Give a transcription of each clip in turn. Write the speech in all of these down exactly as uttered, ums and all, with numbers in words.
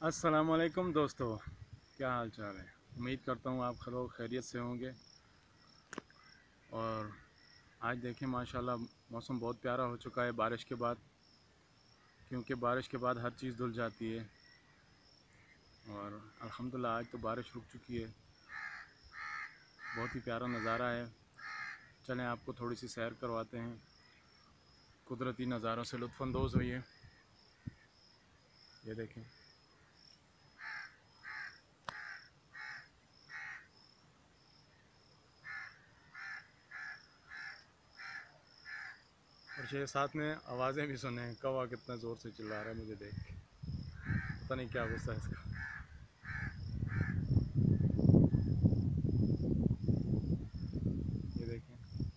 अस्सलामुअलैकुम दोस्तों, क्या हाल चाल है। उम्मीद करता हूँ आप खैर खैरियत से होंगे। और आज देखें माशाल्लाह मौसम बहुत प्यारा हो चुका है बारिश के बाद, क्योंकि बारिश के बाद हर चीज़ धुल जाती है। और अल्हम्दुलिल्लाह आज तो बारिश रुक चुकी है। बहुत ही प्यारा नज़ारा है। चलें आपको थोड़ी सी सैर करवाते हैं, कुदरती नज़ारों से लुत्फ़अंदोज़ हुई है। ये देखें, और ये साथ में आवाज़ें भी सुने। कौवा कितना ज़ोर से चिल्ला रहा है मुझे देख के, पता नहीं क्या गुस्सा है इसका। ये देखें,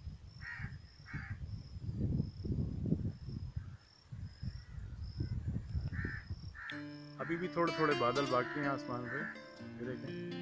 अभी भी थोड़े थोड़े बादल बाकी हैं आसमान पे। ये देखें,